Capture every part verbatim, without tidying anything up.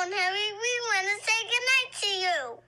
phone, Harry. We want to say goodnight to you.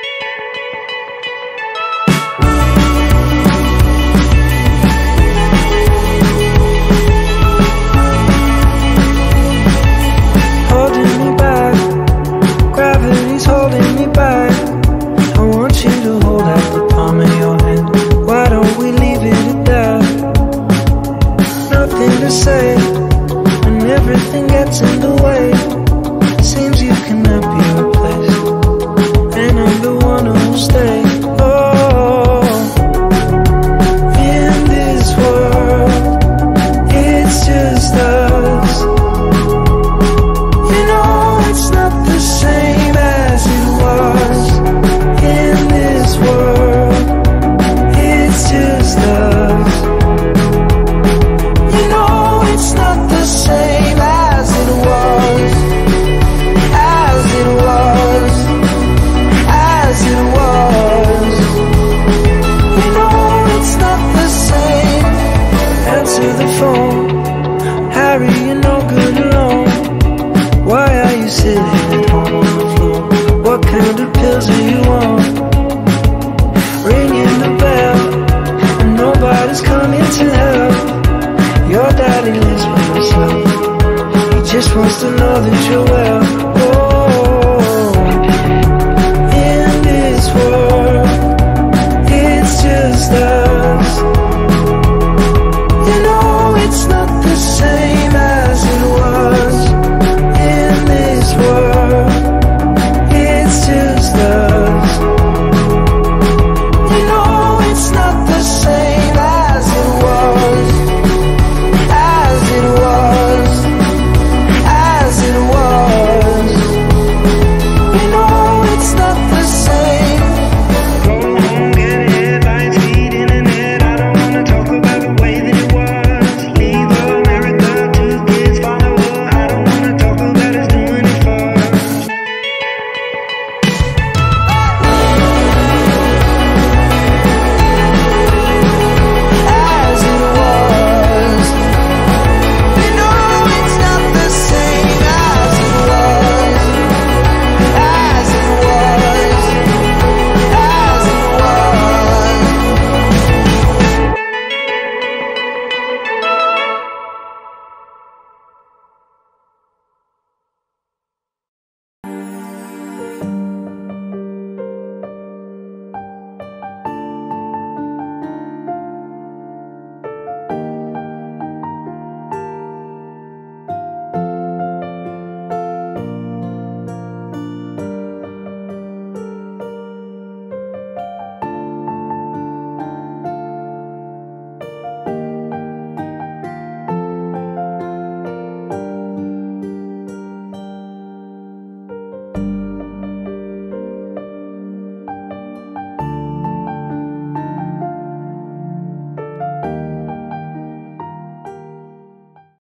Holding me back, gravity's holding me back. I want you to hold out the palm of your hand. Why don't we leave it at that? Nothing to say when everything gets in the way. Seems you cannot be replaced, and I'm the one who'll stay. Oh, in this world, it's just us. You know it's not the same as it was. In this world, it's just us. You know it's not the same as it was. As it was. As it was. You know it's not the same. Answer the phone, Harry, you're no good alone. Why are you sitting at home on the floor? What kind of pills are you on? Ringing the bell, and nobody's coming to help. Your daddy lives by himself. He just wants to know that you're well.